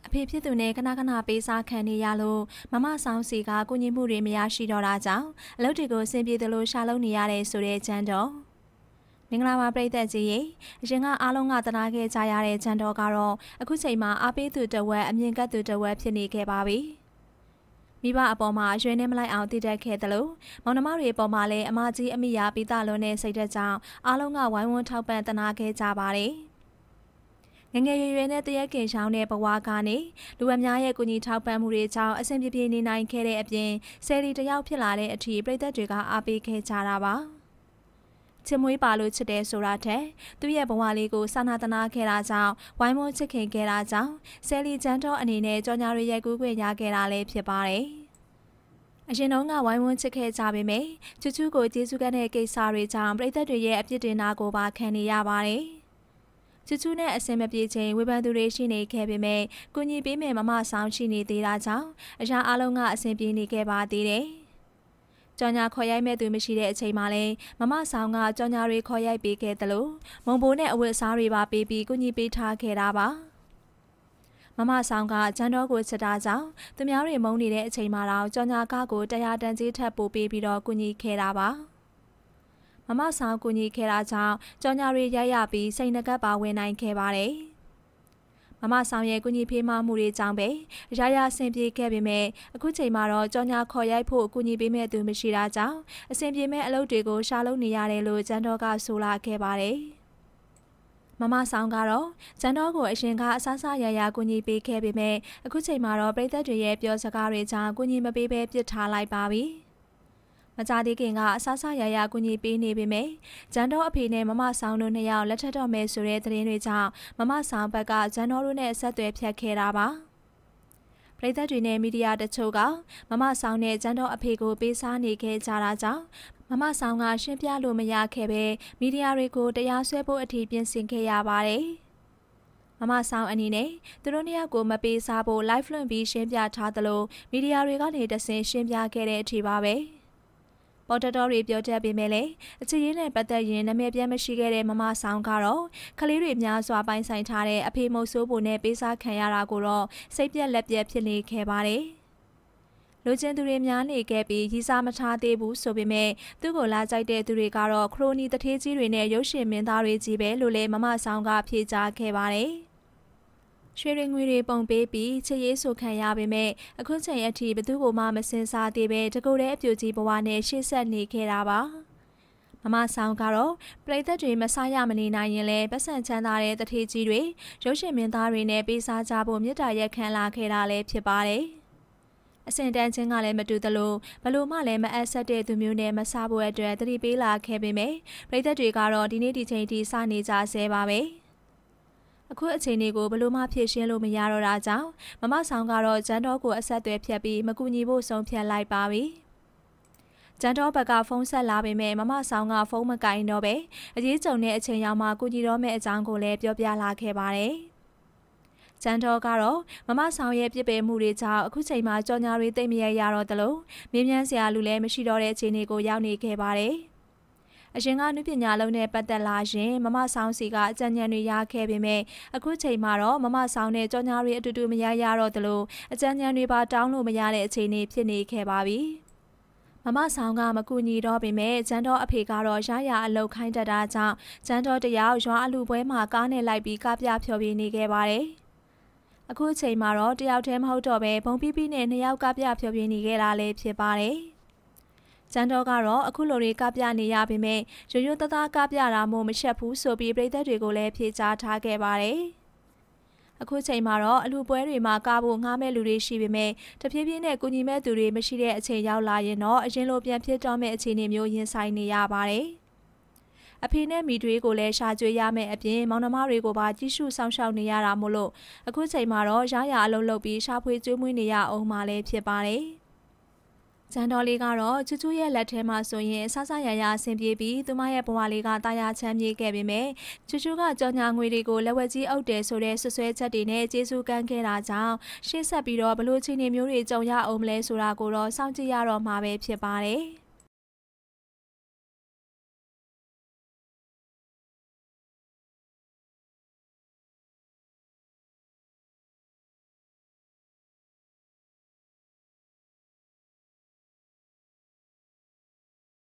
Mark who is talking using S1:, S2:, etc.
S1: အဖေဖြစ်သူနဲ့ခဏခဏပေးစားခံနေရလို့မမဆောင်စီကကုညီမှုတွေမရရှိတော့တာကြောင့်အလုပ်တွေကိုဆင်ပြေသလိုရှာလုပ်နေရတဲ့ဆိုတဲ့ချမ်းတော်မင်္ဂလာပါပရိသတ်ကြီးရေအရင်ကအားလုံးကတနာခဲ့ကြရတဲ့ချမ်းတော်ကတော့အခုချိန်မှာအားပေးသူတဝက်အမြင့်ကပ်သူတဝက်ဖြစ်နေခဲ့ပါပြီမိဘအပေါ်မှာရွှေနဲ့မလိုက်အောင်တည်တတ်ခဲ့သလိုမောင်နှမတွေအပေါ်မှာလည်းအမကြီးအမိယာပိတာလုံးနဲ့စိတ်သက်ကြောင့်အားလုံးကဝိုင်းဝန်းထောက်ပံ့တနာခဲ့ကြပါတယ်ငငယ်ရွယ်ရွယ်နဲ့တရက်ကင်ရှောင်းတဲ့ဘဝကနေလူအများရဲ့ကူညီထောက်ပံ့မှုတွေကြောင့်အဆင်ပြေပြေနေနိုင်ခဲ့တဲ့အပြင်ဆယ်လီတယောက်ဖြစ်လာတဲ့အထိပြည်သက်တွေကအားပေးခဲ့ကြတာပါချစ်မွေးပါလို့ချစ်တယ်ဆိုတာထက်သူ့ရဲ့ဘဝလေးကိုစာနာတနာခဲ့တာကြောင့်ဝိုင်းဝန်းချစ်ခင်ခဲ့တာကြောင့်ဆယ်လီချမ်းတော်အနေနဲ့ကြော်ညာတွေရိုက်ကူးခွင့်ရခဲ့တာလည်းဖြစ်ပါတယ်အရင်တုန်းကဝိုင်းဝန်းချစ်ခဲ့ကြပေမယ့်ချူချူကိုကျေးဇူးကတဲ့ကိစ္စတွေကြောင့်ပြည်သက်တွေရဲ့အပြစ်တင်တာကိုပါခံနေရပါတယ်ချူချူနဲ့အစင်မပြေချိန်ဝေဖန်သူတွေရှိနေခဲ့ပေမဲ့ကုညီပေးမယ်မမဆောင်ရှိနေသေးတာကြောင့်အရာအလုံးကအဆင်ပြေနေခဲ့ပါသေးတယ်။ကြော်ညာခေါ်ရိုက်မဲ့သူမရှိတဲ့အချိန်မှာလည်းမမဆောင်ကကြော်ညာတွေခေါ်ရိုက်ပေးခဲ့သလိုမုံဘိုးနဲ့အဝတ်အစားတွေပါပေးပြီးကုညီပေးထားခဲ့တာပါ။မမဆောင်ကဂျန်တော်ကိုချစ်တာကြောင့်သူများတွေမုန်းနေတဲ့အချိန်မှာတော့ကြော်ညာကကိုတရားတန်ကြီးထပ်ပို့ပေးပြီးတော့ကုညီခဲ့တာပါ။မမဆောင်ကူညီခဲ့တာကြောင့်ကြော်ညာတွေရိုက်ရပြီးစိတ်နှကပ်ပါဝင်နိုင်ခဲ့ပါတယ်။မမဆောင်ရဲ့ကူညီဖေးမမှုတွေကြောင့်ပဲရရဆင်ပြေခဲ့ပေမဲ့အခုချိန်မှာတော့ကြော်ညာခေါ်ရိုက်ဖို့ကူညီပေးမဲ့သူမရှိတာကြောင့်အဆင်ပြေမဲ့အလုပ်တွေကိုရှာလုပ်နေရတယ်လို့ကျန်တော်ကဆိုလာခဲ့ပါတယ်။မမဆောင်ကတော့ကျန်တော်ကိုအရင်ကအဆဆရရကူညီပေးခဲ့ပေမဲ့အခုချိန်မှာတော့ပြည်သက်တွေရဲ့ပြောစကားတွေကြောင့်ကူညီမပေးဘဲပြစ်ထားလိုက်ပါပြီ။မကြသေးခင်ကအဆဆရရကူညီပေးနေပေမဲ့ဂျန်တော်အဖေနဲ့မမဆောင်တို့နှစ်ယောက်လက်ထပ်တော့မယ်ဆိုတဲ့သတင်းတွေကြောင့်မမဆောင်ဘက်ကဂျန်တော်တို့နဲ့ဆက်သွယ်ဖြတ်ခဲ့တာပါပရိသတ်တွေနဲ့မီဒီယာတချို့ကမမဆောင်နဲ့ဂျန်တော်အဖေကိုပေးစားနေခဲ့ကြတာကြောင့်မမဆောင်ကရှင်းပြလို့မရခဲ့ပဲမီဒီယာတွေကိုတရားစွဲဖို့အထိပြင်ဆင်ခဲ့ရပါတယ်မမဆောင်အနေနဲ့သူတို့နှစ်ယောက်ကိုမပေးစားဖို့ live လွှင့်ပြီးရှင်းပြထားသလိုမီဒီယာတွေကနေတဆင့်ရှင်းပြခဲ့တဲ့အထိပါပဲပေါ်တော်တွေပြောတတ်ပေမဲ့လည်းအချစ်ရင်းနဲ့ပတ်သက်ရင်နာမည်ပြန်မရှိခဲ့တဲ့မမဆောင်ကတော့ကလေးတွေများစွာပိုင်းဆိုင်ထားတဲ့အဖေမုတ်ဆိုးဖို့နဲ့ပေးစားခံရတာကိုတော့စိတ်ပြက်လက်ပြက်ဖြစ်နေခဲ့ပါတယ်။လူချင်းသူတွေများနေခဲ့ပြီးရီစားမထားသေးဘူးဆိုပေမဲ့သူ့ကိုလာကြိုက်တဲ့သူတွေကတော့ခရိုနီတထေးကြီးတွေနဲ့ရုပ်ရှင်မင်းသားတွေကြီးပဲလို့လည်းမမဆောင်ကဖြေကြားခဲ့ပါတယ်။ရွှေရင်ငွေတွေပုံပေးပြီးချစ်ရေးဆိုခံရပေမဲ့အခုချိန်အထိဘသူ့ကိုမှမစင်စားသေးပဲတကူတဲ့အပြူကြီးဘဝနဲ့ရှေ့ဆက်နေခဲ့တာပါမမဆောင်ကတော့ပြည်သက်တွေမစားရမနေနိုင်ရင်လည်းပတ်စံချမ်းသာတဲ့တထေးကြီးတွေရုပ်ရှင်မင်းသားတွေနဲ့ပေးစားကြဖို့မြစ်တာရက်ခံလာခဲ့တာလည်းဖြစ်ပါတယ်အစင်တန်းချင်းကလည်းမတူသလိုဘလို့မှလည်းမအပ်ဆက်တဲ့သူမျိုးနဲ့မစားဖို့အတွက်တတိပေးလာခဲ့ပေမဲ့ပြည်သက်တွေကတော့ဒီနေ့ဒီချိန်ထိစနေကြဆဲပါပဲအခုအချိန်လေးကိုဘလို့မှဖြည့်ရှင်းလို့မရတော့တာကြောင့်မမဆောင်ကတော့ဂျန်တော်ကိုအဆက်အသွယ်ဖြတ်ပြီးမကူညီဖို့ဆုံးဖြတ်လိုက်ပါပြီ။ဂျန်တော်ဘက်ကဖုန်းဆက်လာပေမဲ့မမဆောင်ကဖုန်းမကင်တော့ပဲအရေးကြုံတဲ့အချိန်ရောက်မှကူညီတော့မယ့်အကြောင်းကိုလည်းပြောပြလာခဲ့ပါတယ်။ဂျန်တော်ကတော့မမဆောင်ရဲ့ပြစ်ပယ်မှုတွေကြောင့်အခုချိန်မှာကြော်ညာတွေသိမ့်မရရတော့သလိုမင်းမြန်းစရာလူလည်းမရှိတော့တဲ့အခြေအနေကိုရောက်နေခဲ့ပါတယ်။အရင်ကနုပညာလုံးနဲ့ပတ်သက်လာရင်မမဆောင်စီကအကြံဉာဏ်တွေရခဲ့ပေမဲ့အခုချိန်မှာတော့မမဆောင်နဲ့ကြော်ညာတွေအတူတူမရရတော့သလိုအကြံဉာဏ်တွေပါတောင်းလို့မရတဲ့အခြေအနေဖြစ်နေခဲ့ပါပြီ။မမဆောင်ကမကူညီတော့ပေမဲ့ဂျန်တော်အဖေကတော့ရရအလုပ်ခိုင်းတတ်တာကြောင့်ဂျန်တော်တယောက်ရွာအလူပွဲမှာကားနဲ့လိုက်ပြီးကားပြဖျော်ပြနေခဲ့ပါတယ်။အခုချိန်မှာတော့တယောက်တည်းမဟုတ်တော့ပဲဘုံပီးပီးနဲ့နှစ်ယောက်ကပြဖျော်ပြနေခဲ့တာလည်းဖြစ်ပါတယ်။ကျန်တော်ကတော့အခုလိုတွေကပြနေရပေမဲ့ရိုးရိုးသားသားကပြတာမို့မရှက်ဘူးဆိုပြီးပြည်သက်တွေကိုလည်းဖြေကြားထားခဲ့ပါတယ်။အခုချိန်မှာတော့အလူပွဲတွေမှာကားဖို့ငှားမဲ့လူတွေရှိပေမဲ့တဖြည်းဖြည်းနဲ့ကူညီမဲ့သူတွေမရှိတဲ့အချိန်ရောက်လာရင်တော့အရင်လိုပြန်ဖြစ်တော့မဲ့အခြေအနေမျိုးရင်ဆိုင်နေရပါတယ်။အဖေနဲ့မိတွေကိုလည်းရှာကြွေရမယ့်အပြင်မောင်နှမတွေကိုပါကြီးစုဆောင်ရှောက်နေရတာမို့လို့အခုချိန်မှာတော့ရရအလုပ်လုပ်ပြီးရှာဖွေကျွေးမွေးနေရအောင်မှလည်းဖြစ်ပါတယ်။ဂျန်တော်လေးကတော့ချူချူရဲ့လက်ထဲမှာဆိုရင်ဆဆရရအဆင်ပြေပြီးသူမရဲ့ဘဝလေးကတာယာချမ်းမြေခဲ့ပေမဲ့ချူချူကကြော်ညာငွေတွေကိုလက်ဝဲကြီးအုပ်တယ်ဆိုတဲ့ဆွဆွဲချက်တွေနဲ့ကျေးဇူးကမ်းခဲ့တာကြောင့်ရှေ့ဆက်ပြီးတော့ဘလို့ချင်းနေမျိုးတွေကြုံရအောင်မလဲဆိုတာကိုတော့စောင့်ကြည့်ရတော့မှာပဲဖြစ်ပါတယ်။